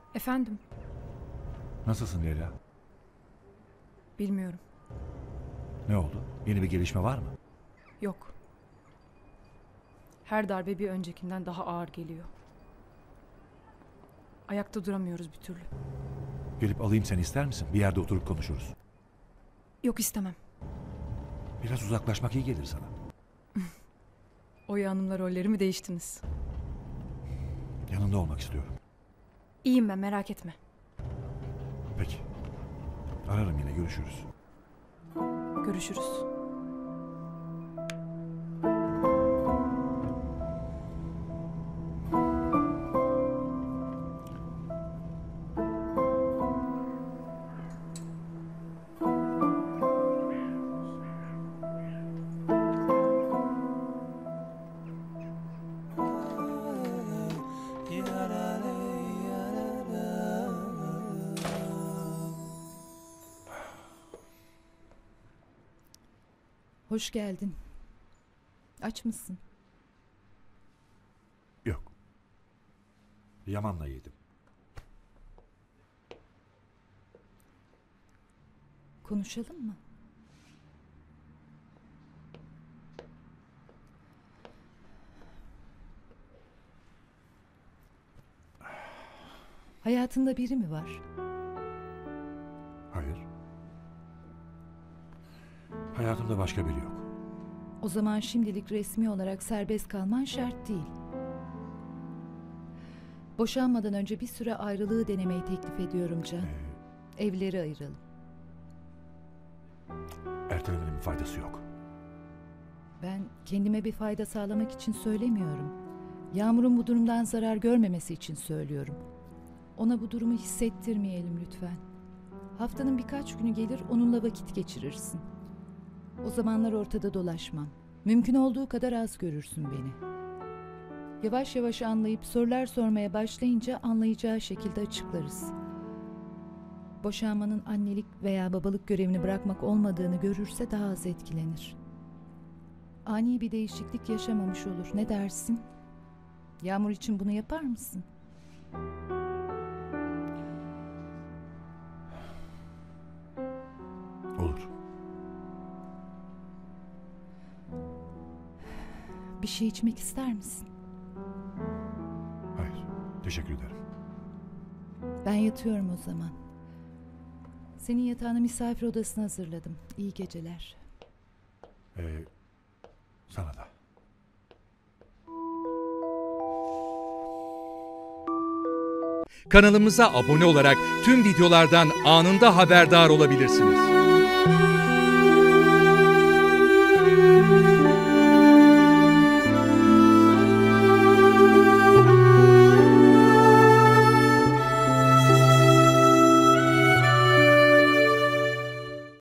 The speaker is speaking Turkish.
Efendim? Nasılsın Leyla? Bilmiyorum. Ne oldu? Yeni bir gelişme var mı? Yok. Her darbe bir öncekinden daha ağır geliyor. Ayakta duramıyoruz bir türlü. Gelip alayım seni ister misin? Bir yerde oturup konuşuruz. Yok, istemem. Biraz uzaklaşmak iyi gelir sana. Oya Hanım'la rollerimi değiştiniz. Yanında olmak istiyorum. İyiyim ben, merak etme. Peki. Ararım yine, görüşürüz. Görüşürüz. Hoş geldin. Aç mısın? Yok. Yaman'la yedim. Konuşalım mı? Hayatında biri mi var? Hayır. Hayatımda başka biri yok. O zaman şimdilik resmi olarak serbest kalman şart değil. Boşanmadan önce bir süre ayrılığı denemeyi teklif ediyorum Can. Evleri ayıralım. Ertelemenin faydası yok. Ben kendime bir fayda sağlamak için söylemiyorum. Yağmur'un bu durumdan zarar görmemesi için söylüyorum. Ona bu durumu hissettirmeyelim lütfen. Haftanın birkaç günü gelir onunla vakit geçirirsin. O zamanlar ortada dolaşmam. Mümkün olduğu kadar az görürsün beni. Yavaş yavaş anlayıp sorular sormaya başlayınca anlayacağı şekilde açıklarız. Boşanmanın annelik veya babalık görevini bırakmak olmadığını görürse daha az etkilenir. Ani bir değişiklik yaşamamış olur. Ne dersin? Yağmur için bunu yapar mısın? Olur. Bir şey içmek ister misin? Hayır. Teşekkür ederim. Ben yatıyorum o zaman. Senin yatağını misafir odasına hazırladım. İyi geceler. Sana da. Kanalımıza abone olarak tüm videolardan anında haberdar olabilirsiniz.